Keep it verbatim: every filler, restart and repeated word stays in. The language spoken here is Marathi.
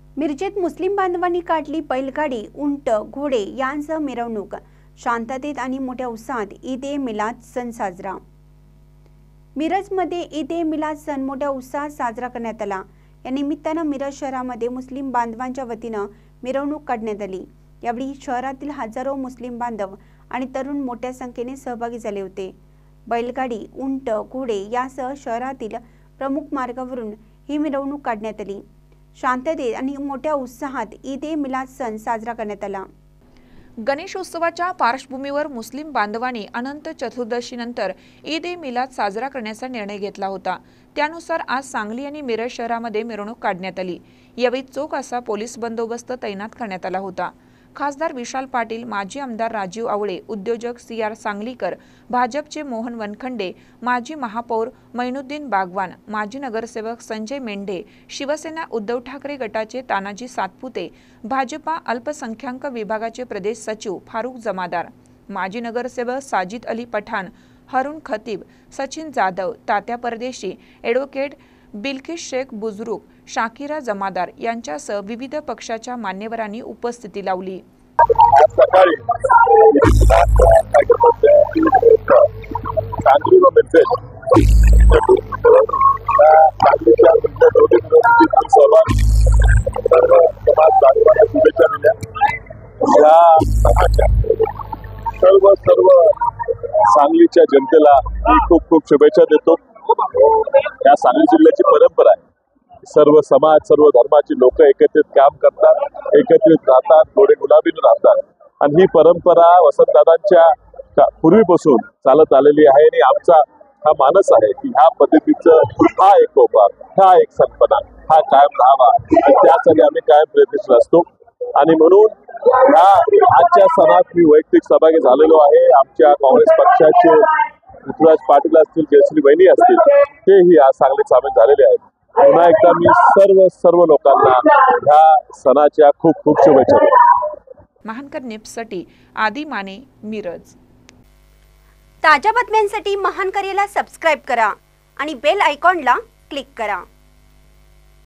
मिरजेत मुस्लिम बांधवांनी काढली बैलगाडी, उंट, घोडे यांसह मिरवणूक। शांततेत आणि मोठ्या उत्साहात ईद ए मिलाद सण साजरा। मिरजमध्ये ईद ए मिलाद सण मोठ्या उत्साहात साजरा करण्यात आला। या निमित्तानं मिरज शहरामध्ये मुस्लिम बांधवांच्या वतीनं मिरवणूक काढण्यात आली। यावेळी शहरातील हजारो मुस्लिम बांधव आणि तरुण मोठ्या संख्येने सहभागी झाले होते। बैलगाडी, उंट, घोडे यासह शहरातील प्रमुख मार्गावरून ही मिरवणूक काढण्यात आली। शांततेत आणि मोठ्या उत्साहात ईद ए मिलाद सण साजरा करण्यात आला। गणेशोत्सवाच्या पार्श्वभूमीवर मुस्लिम बांधवांनी अनंत चतुर्दशीनंतर ईद ए मिलाद साजरा करण्याचा निर्णय घेतला होता। त्यानुसार आज सांगली आणि मिरज शहरामध्ये मिरवणूक काढण्यात आली। यावेळी चोख असा पोलीस बंदोबस्त तैनात करण्यात आला होता। खासदार विशाल पाटील, माजी आमदार राजीव आवळे, उद्योजक सी आर सांगलीकर, भाजपचे मोहन वनखंडे, माजी महापौर मैनुद्दीन बागवान, माजी नगरसेवक संजय मेंढे, शिवसेना उद्धव ठाकरे गटाचे तानाजी सातपुते, भाजपा अल्पसंख्याक विभागाचे प्रदेश सचिव फारुख जमादार, माजी नगरसेवक साजिद अली पठाण, हरुण खतीब, सचिन जाधव, तात्या परदेशी, ॲडव्होकेट बिल्किस शेख बुजुर्ग, शाकिरा जमादार यांच्यासह विविध पक्षाच्या मान्यवरांनी उपस्थिती लावली। सर्व सर्व सांगलीच्या जनतेला मी खूप खूप शुभेच्छा देतो। या सांगली जिल्ह्याची परंपरा आहे, सर्व समाज सर्व धर्माची लोक एकत्रित काम करतात, एकत्रित राहतात, गोडे गुलाबीने राहतात आणि ही परंपरा वसंतदादांच्या पूर्वीपासून चालत आलेली आहे आणि आमचा हा मानस आहे की ह्या पद्धतीचं हा एकोपा, हा एक संपना हा कायम राहावा आणि त्यासाठी आम्ही कायम प्रयत्नशील असतो। आणि म्हणून ह्या आजच्या सणात मी वैयक्तिक सहभागी झालेलो आहे। आमच्या काँग्रेस पक्षाचे ऋतुराज पाटील असतील, जयश्री वहिनी असतील, तेही आज सांगलीत सामील झालेले आहेत। पुन्हा एकदा मी सर्व सर्व लोकांना ह्या सणाच्या खूप खूप शुभेच्छा देतो। महानकर न्यूजसाठी आदी माने, मिरज। ताज्या बातम्यांसाठी महानकरेला सबस्क्राइब करा आणि बेल आयकॉनला क्लिक करा।